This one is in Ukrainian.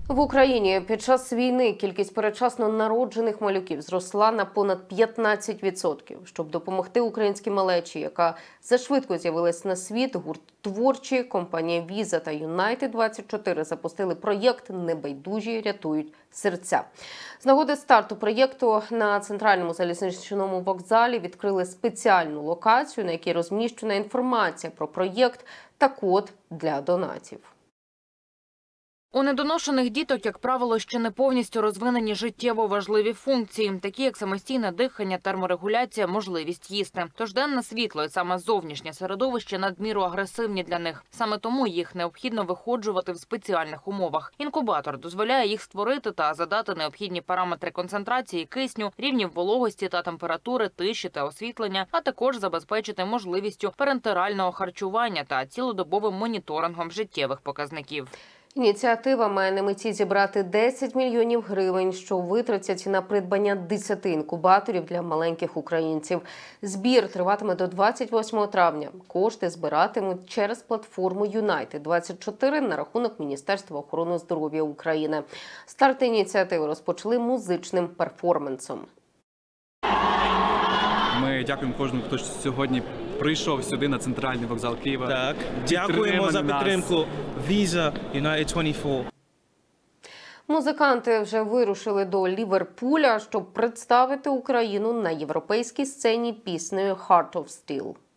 В Україні під час війни кількість передчасно народжених малюків зросла на понад 15%. Щоб допомогти українській малечі, яка зашвидко з'явилась на світ, гурт «Творчі», компанія «Віза» та «Юнайтед-24» запустили проєкт «Небайдужі рятують серця». З нагоди старту проєкту на центральному залізничному вокзалі відкрили спеціальну локацію, на якій розміщена інформація про проєкт та код для донатів. У недоношених діток, як правило, ще не повністю розвинені життєво важливі функції, такі як самостійне дихання, терморегуляція, можливість їсти. Тож денне світло і саме зовнішнє середовище надміру агресивні для них. Саме тому їх необхідно виходжувати в спеціальних умовах. Інкубатор дозволяє їх створити та задати необхідні параметри концентрації кисню, рівнів вологості та температури, тиші та освітлення, а також забезпечити можливістю парентерального харчування та цілодобовим моніторингом життєвих показників. Ініціатива має на меті зібрати 10 мільйонів гривень, що витратять на придбання 10 інкубаторів для маленьких українців. Збір триватиме до 28 травня. Кошти збиратимуть через платформу «Юнайтед-24» на рахунок Міністерства охорони здоров'я України. Старт ініціативи розпочали музичним перформансом. Ми дякуємо кожному, хто сьогодні прийшов сюди на центральний вокзал Києва. Так, дякуємо за підтримку Visa United-24. Музиканти вже вирушили до Ліверпуля, щоб представити Україну на європейській сцені піснею «Heart of Steel».